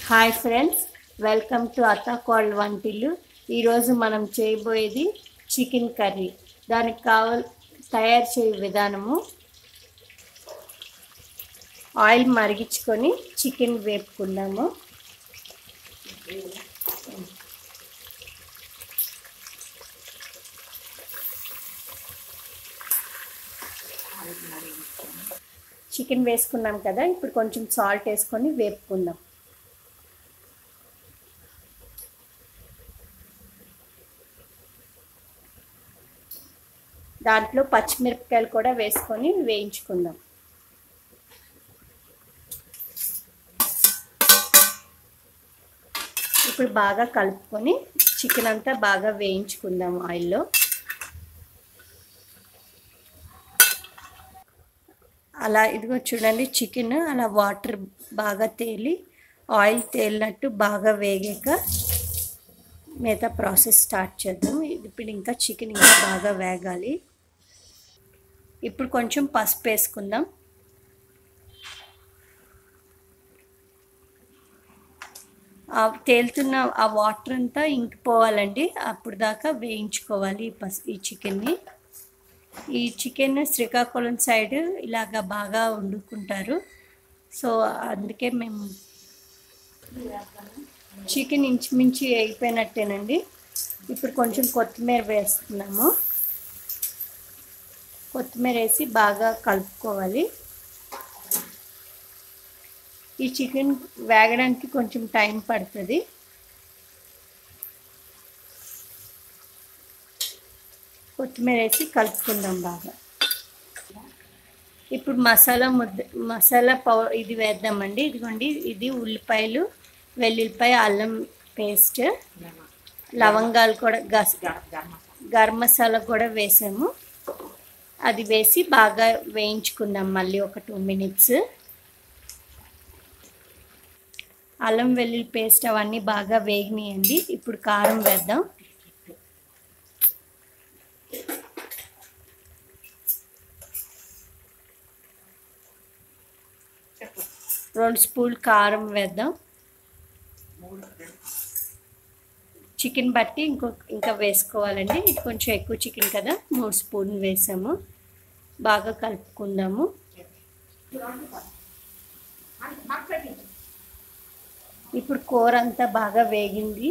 Hi friends, welcome to అత్త కోళ్ళ వంటిల్లు. ఈరోజు మనం చేయబోయేది చికెన్ కర్రీ. దానికి తయారు చేయ విధానము: ఆయిల్ మరిగించుకొని చికెన్ వేపుకున్నాము. చికెన్ వేసుకున్నాం కదా, ఇప్పుడు కొంచెం సాల్ట్ వేసుకొని వేపుకుందాం. దాంట్లో పచ్చిమిరపకాయలు కూడా వేసుకొని వేయించుకుందాం. ఇప్పుడు బాగా కలుపుకొని చికెన్ అంతా బాగా వేయించుకుందాం ఆయిల్లో. అలా ఇదిగో చూడండి, చికెన్ అలా వాటర్ బాగా తేలి ఆయిల్ తేలినట్టు బాగా వేగాక మిగతా ప్రాసెస్ స్టార్ట్ చేద్దాం. ఇప్పుడు ఇంకా చికెన్ ఇంకా బాగా వేగాలి. ఇప్పుడు కొంచెం పసుపు వేసుకుందాం. తేలుతున్న ఆ వాటర్ అంతా ఇంకిపోవాలండి, అప్పుడు దాకా వేయించుకోవాలి ఈ చికెన్ని. ఈ చికెన్ శ్రీకాకుళం సైడ్ ఇలాగా బాగా వండుకుంటారు. సో అందుకే మేము చికెన్ ఇంచుమించు వేగిపోయినట్టేనండి. ఇప్పుడు కొంచెం కొత్తిమీర వేస్తున్నాము. కొత్తిమీర వేసి బాగా కలుపుకోవాలి. ఈ చికెన్ వేగడానికి కొంచెం టైం పడుతుంది. కొత్తిమీర వేసి కలుపుకుందాం బాగా. ఇప్పుడు మసాలా ఇది వేద్దామండి. ఇదిగోండి, ఇది ఉల్లిపాయలు, వెల్లుల్లిపాయ, అల్లం పేస్ట్, లవంగాలు కూడా, గరం మసాలా కూడా వేసాము. అది వేసి బాగా వేయించుకుందాం మళ్ళీ ఒక 2 minutes. అల్లం వెల్లుల్లి పేస్ట్ అవన్నీ బాగా వేగినాయండి. ఇప్పుడు కారం వేద్దాం. రెండు స్పూన్లు కారం వేద్దాం. చికెన్ బట్టి ఇంకా వేసుకోవాలండి. ఇది కొంచెం ఎక్కువ చికెన్ కదా, 3 స్పూన్లు వేసాము. బాగా కలుపుకుందాము. ఇప్పుడు కూర అంతా బాగా వేగింది.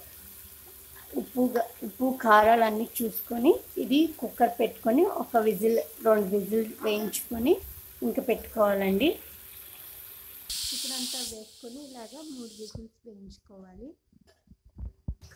ఉప్పు కారాలు అన్నీ చూసుకొని ఇది కుక్కర్ పెట్టుకొని 2 విజిల్ వేయించుకొని ఇంకా పెట్టుకోవాలండి. చికెన్ అంతా వేసుకొని ఇలాగా 3 విజిల్స్ వేయించుకోవాలి.